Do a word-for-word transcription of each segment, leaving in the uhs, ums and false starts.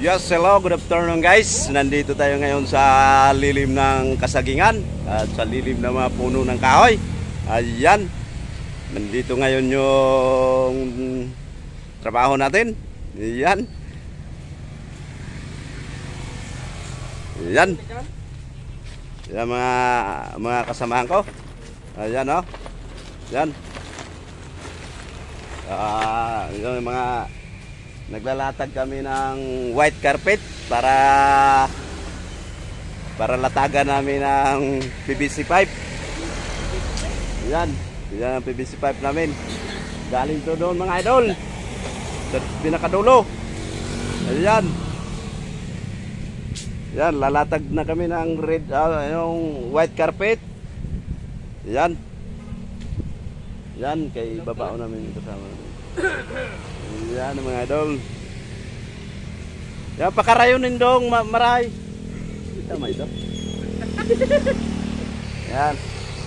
Yes, hello, good afternoon guys. Nandito tayo ngayon sa lilim ng kasagingan at sa lilim ng mga puno ng kahoy. Ayan. Nandito ngayon yung trabaho natin. Ayan. Ayan. Ayan mga mga kasamahan ko. Ayan oh. Ayan. Ah, yung mga naglalatag kami ng white carpet para para latagan namin ng P V C pipe. Yan, yan ang P V C pipe namin. Galing to doon mga idol. Sa pinakadulo. Ayan. Yan, lalatag na kami ng red uh, yung white carpet. Yan. Yan kay babao namin kasama namin. Yan mga idol. Yan pakarayunin dong ma maray. Tama ito. Yan.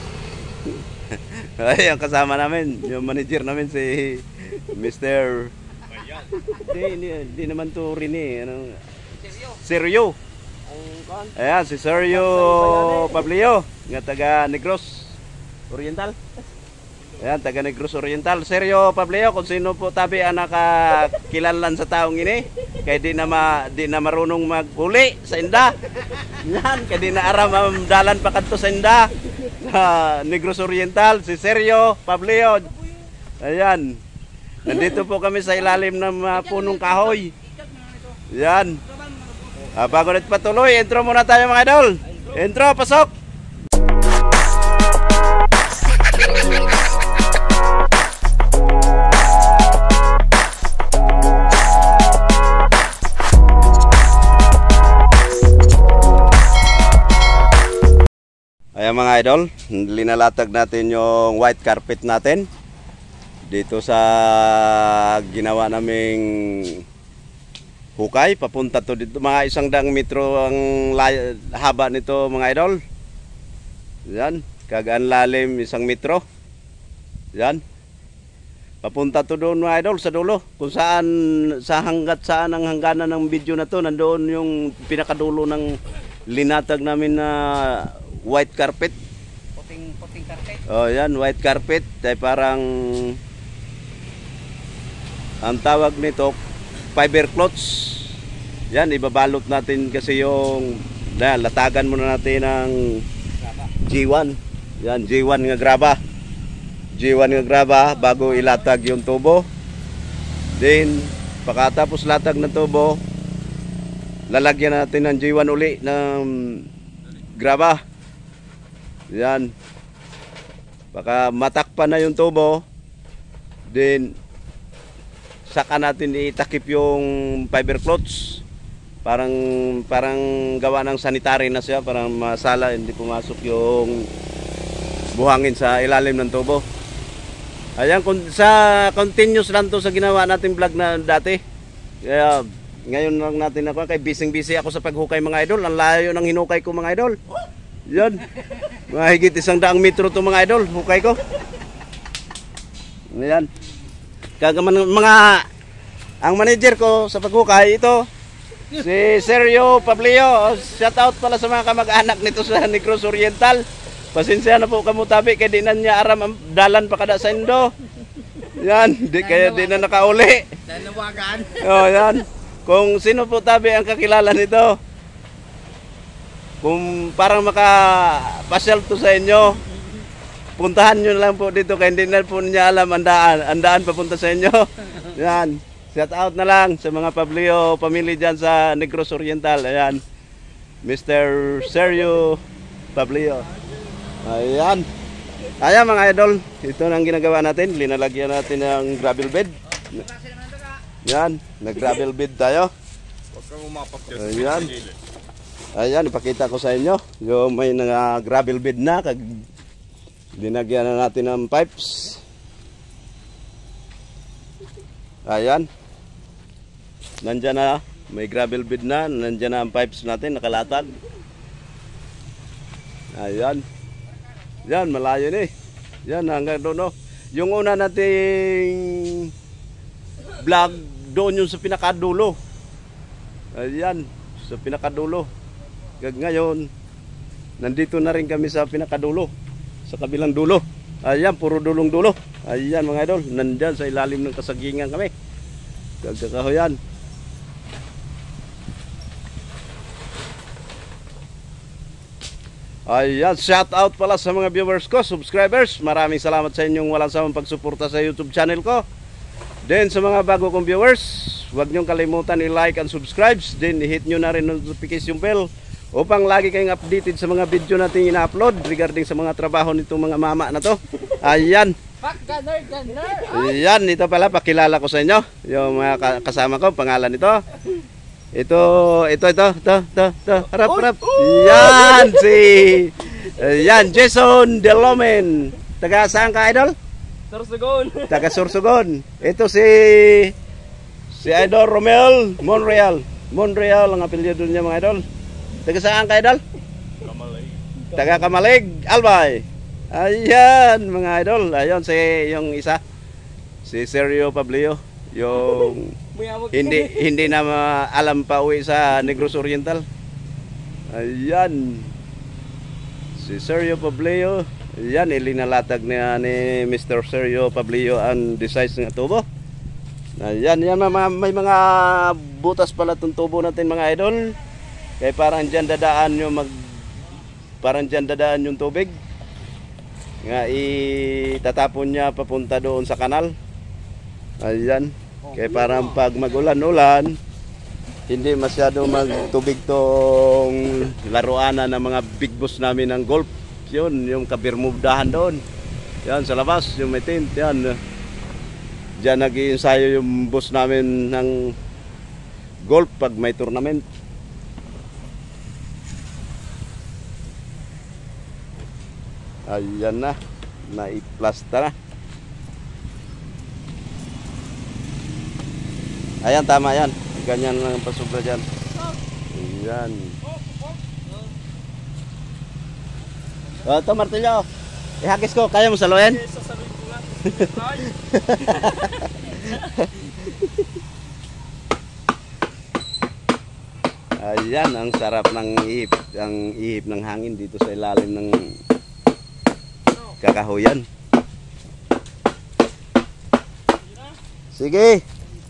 Ay, ang kasama namin, yung manager namin si Mister Di, di, di naman to rin eh. Ano? Seryo. Ayan, si Seryo Pablio, nga taga Negros Oriental. Ayan, taga Negros Oriental. Seryo Pablio, kung sino po tabi ang nakakilanlan sa taong ini, kaya di na, ma, di na marunong maghuli sa inda. Yan, kaya di na aram ang dalan pa kadto sa inda. Sa Negros Oriental, si Seryo Pablio. Ayan, nandito po kami sa ilalim ng uh, punong kahoy. Yan. Ah, bago natin patuloy, intro muna tayo mga idol. Intro, pasok! Ayan mga idol, linalatag natin yung white carpet natin dito sa ginawa naming hukay, papunta to dito, mga isang daang metro ang haba nito mga idol. Yan, kagaan lalim isang metro. Yan, papunta to doon mga idol sa dulo, kung saan, sa hanggat saan ang hangganan ng video na to, nandoon yung pinakadulo ng linatag namin na white carpet. Puting, puting carpet. Oh yan, white carpet, ay parang ang tawag nito fiber cloths. Yan, ibabalot natin kasi yung na, latagan muna natin ng G one. Yan, G one nga graba. G one nga graba bago ilatag yung tubo. Then, pagkatapos latag ng tubo, lalagyan natin ng G one uli ng graba. Yan. Baka matakpan na yung tubo, then saka natin itakip yung fiber cloths. Parang parang gawa ng sanitary na siya, parang masala, hindi pumasok yung buhangin sa ilalim ng tubo. Ayan, kung sa continuous lang to sa ginawa natin vlog na dati. Kaya ngayon lang natin ako, kay busy busy ako sa paghukay mga idol. Ang layo ng hinukay ko mga idol. Yan. Mahigit isang daang metro to mga idol, hukay ko. Ayan. Kagaman mga ang manager ko sa paghukay ito si Seryo Pablio. Shout out pala sa mga kamag-anak nito sa Negros Oriental. Pasensya na po kamutabi kay di na niya aram ang dalan pa kada sa indo. Yan, di kaya di na nakauli. Nanawagan. Oh, yan. Kung sino po tabi ang kakilala nito, kung parang makapasyal to sa inyo, puntahan nyo lang po dito kaya hindi na po niya alam ang daan, ang daan papunta sa inyo. Yan, shout out na lang sa mga Pablio family dyan sa Negros Oriental. Ayan, Mister Seryo Pablio. Ayan. Ayan mga idol, ito na ang ginagawa natin. Linalagyan natin ng gravel bed. Yan, nag-gravel bed tayo. Ayan. Ayan, ipakita ko sa inyo. Yung may nga gravel bed na, kag dinagyan na natin ng pipes. Ayan. Nandyan na, may gravel bed na, nandyan na ang pipes natin, nakalatag. Ayan. Yan, malayo ni. Yan, hanggang doon, no. Yung una nating vlog, doon yung sa pinakadulo. Ayan, sa pinakadulo. Ngayon, nandito na rin kami sa pinakadulo, sa kabilang dulo. Ayan, puro dulong dulo. Ayan mga idol, nandyan sa ilalim ng kasagingan kami. Kagkakahoyan. Ayan, shout out pala sa mga viewers ko, subscribers. Maraming salamat sa inyong walang sawang pagsuporta sa YouTube channel ko. Then sa mga bago kong viewers, huwag niyong kalimutan i-like and subscribe. Then i-hit nyo na rin notification bell upang lagi kayong updated sa mga video natin ina-upload regarding sa mga trabaho nitong mga mama na to. Ayan. Ayan, ito pala, pakilala ko sa inyo yung mga kasama ko, pangalan nito. Ito, ito, ito, ito, ito, ito, harap, harap. Yan, si, yan, Jason Delomen. Taga saan ka, idol? Sorsogon. Taga Sorsogon. Ito si, si Idol Romel Monreal. Monreal ang apelyido niya mga idol. Taga saan ka, idol? Kamalig. Taga Kamalig, Albay. Ayan, mga idol. Ayun, si, yung isa, si Sergio Pablio. Yung hindi hindi na alam pa uwi sa Negros Oriental. Ayan. Si Sergio Pablio. Ayan, ilinalatag niya ni Mister Sergio Pablio ang designs ng tubo. Ayan, yan, may, may mga butas pala itong tubo natin mga idol. Kaya parang dyan dadaan yung mag parang dyan dadaan yung tubig. Nga itatapon niya papunta doon sa kanal. Ayan. Kaya parang pag magulan-ulan, hindi masyado magtubig tong laruanan ng mga big boss namin ng golf. Yun, yung kabirmudahan doon. Yan, sa labas, yung may tent. Yan. Diyan nag-iensayo yung boss namin ng golf pag may tournament. Ayan na. Naiplasta na. Ayan, tama yan. Ganyan lang ang pasubra dyan. Ayan. O, ito martilyo. Ihagis ko. Kaya mo saluhin? Sasaluhin ko nga. Ayan, ang sarap ng ihip. Ang ihip ng hangin dito sa ilalim ng kakahuyan. Sige.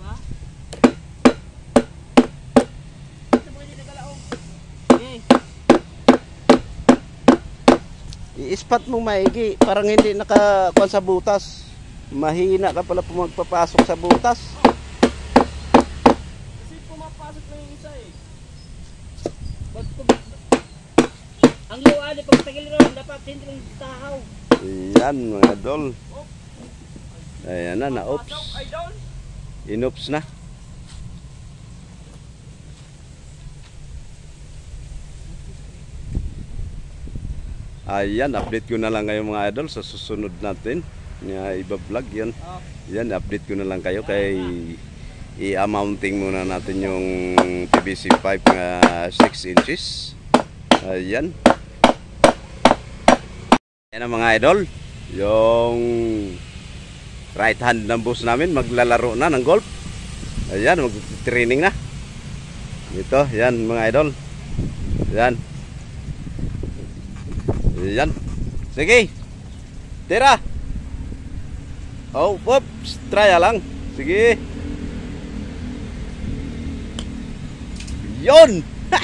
I-ispat mo maigi, parang hindi nakakuan sa butas. Mahina ka pala magpapasok sa butas. Kasi pumapasok na yung isa eh. Ang luwan eh, pag tagil ron, dapat hindi lang tahaw. Ayan mga idol. Ayan na, na-oops. In-oops na. Ayan, update ko na lang kayo mga idol sa susunod natin. Iba-vlog yan. Yan, update ko na lang kayo kay i-mounting muna natin yung P V C pipe na six inches. Ayan. Ayan ang mga idol. Yung right hand ng boss namin maglalaro na ng golf. Ayan, mag-training na. Ito, yan mga idol. Yan. Yan. Sige. Tira. Oh, oops. Try lang. Sige. Yon.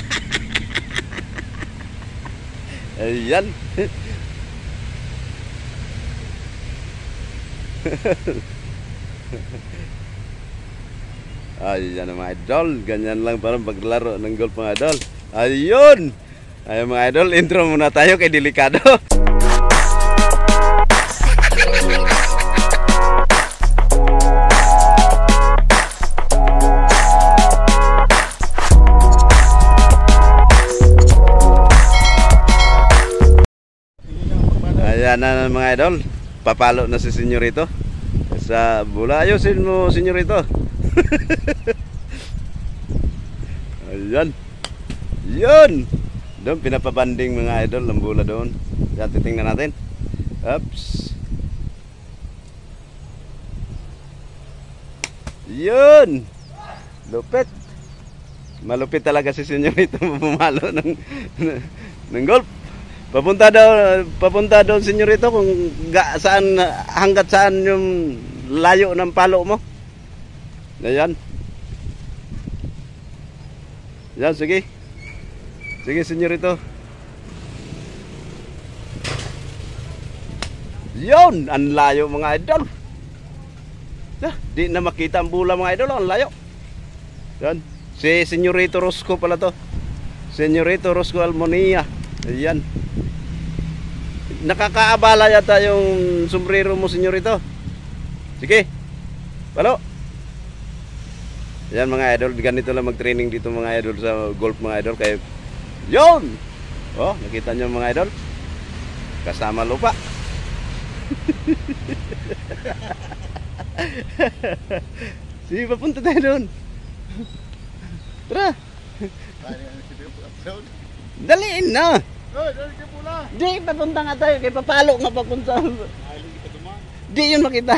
Ayan. Ayan mga idol. Ganyan lang parang paglaro ng golf mga idol. Ayun. Ayo mga idol, intro muna tayo kay delikado. Ayan na mga idol, papalo na si senyorito sa bola. Ayusin mo senyorito. Ayan. Yun. Doon, pinapabanding mga idol ng bola doon. Yan, titingnan natin. Oops. Yun. Lupit. Malupit talaga si senyorito pumalo ng, ng golf. Papunta daw, papunta daw senyorito kung ga, saan, hanggat saan yung layo ng palo mo. Ayan. Yan, sige. Sige, senyorito. Yon, ang layo mga idol. Ah, di na makita ang bula mga idol, ang layo. Yan. Si senyorito Rosco pala to. Senyorito Rosco Almonia. Ayan. Nakakaabala yata yung sombrero mo, senyorito. Sige. Palo. Yan mga idol, ganito lang mag-training dito mga idol sa golf mga idol. Kaya yun. Oh, nakita nyo mga idol. Kasama lupa. Sige, papunta tayo doon. Tara. Daliin na. Di, papunta nga tayo. Kaya papalo nga papunta. Di yun makita.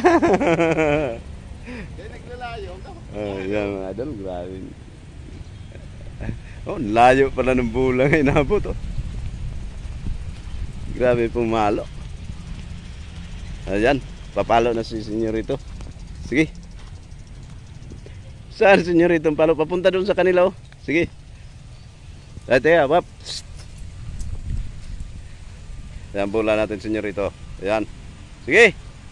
Oh, yan mga idol, grabe. Oh, layo pala ng bulang ay nabot oh. Grabe pumalo. Ayan, papalo na si senyorito. Sige. Saan senyorito ang palo? Papunta doon sa kanila oh. Sige. Ay, teka, pap. Ayan, bola natin senyorito. Ayan. Sige.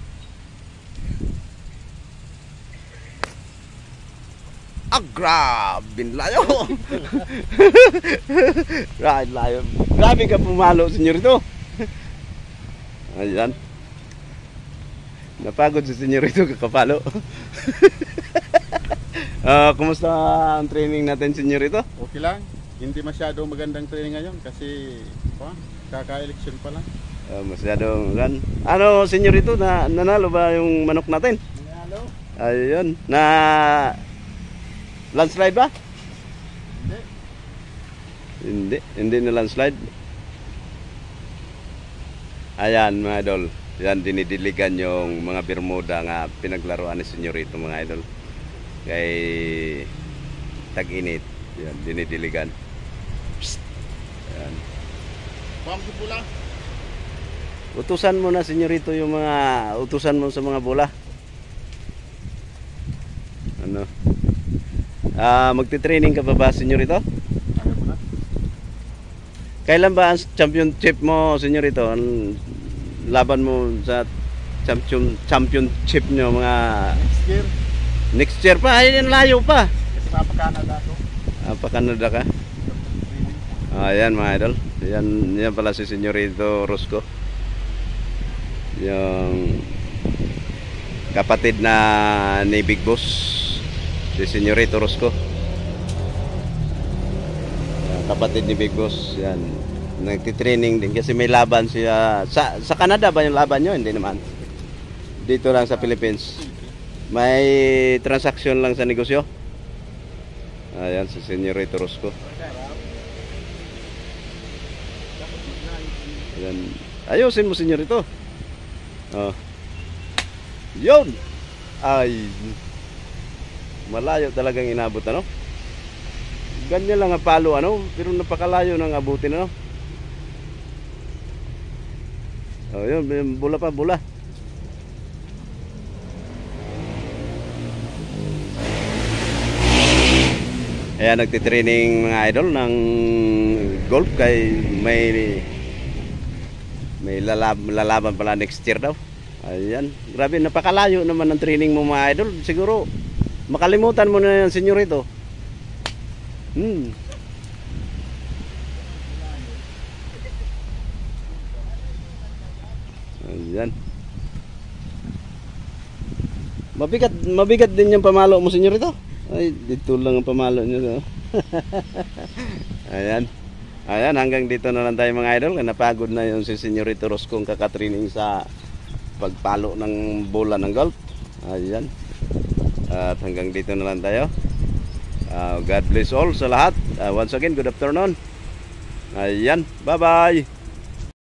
Ah, grabe layo. Grabe layo. Grabe ka pumalo, senyorito. Ayan. Napagod si senyorito kakapalo. uh, Kumusta ang training natin, senyorito? Okay lang. Hindi masyado magandang training ngayon kasi pa, kaka-election pa lang. Uh, masyadong gan. Ano, senyorito, na nanalo ba yung manok natin? Nanalo? Ayun. Na landslide ba? Hindi. Hindi, hindi na landslide. Ayan mga idol. Yan, dinidiligan yung mga Bermuda nga pinaglaruan ni senyorito mga idol. Kay tag-init. Yan, dinidiligan. Psst. Yan. Pampi pula. Utusan mo na senyorito yung mga utusan mo sa mga bola. Ano? Ah, magti-training ka pa ba, senyorito? Ano po na? Kailan ba ang championship mo, senyorito? Ang laban mo sa champion championship nyo mga Next year. next year pa? Ay, layo pa. Kasi mapa-Canada ako. Ah, pa Canada ka? Ayan mga idol. Yan, yan pala si senyorito Rosco. Yung kapatid na ni Big Boss, si senyorito Rosco. Kapatid ni Big Boss. Yan. Nagtitraining din kasi may laban siya. Sa, sa Canada ba yung laban nyo? Hindi naman. Dito lang sa Philippines. May transaction lang sa negosyo. Ayan, si senyorito Rosco. Ayan. Ayusin mo, senyorito. Oh. Yun! Ay, malayo talagang inabot, ano? Ganyan lang ang palo, ano? Pero napakalayo ng abutin, ano? Oh, yun, bola pa, bola. Ayan, nagtitraining mga idol ng golf kay may may lalab, lalaban pala next year daw. Ayan, grabe, napakalayo naman ng training mo mga idol. Siguro makalimutan mo na yan, senyorito. Hmm. Ayan. Mabigat, mabigat din yung pamalo mo, senyorito. Ay, dito lang ang pamalo nyo. Ayan. Ayan, hanggang dito na lang tayo mga idol. Napagod na yung si senyorito Rosco kung kakatraining sa pagpalo ng bola ng golf. Ayan. At hanggang dito na lang tayo. Uh, God bless all sa lahat. Uh, once again, good afternoon. Ayan, bye bye.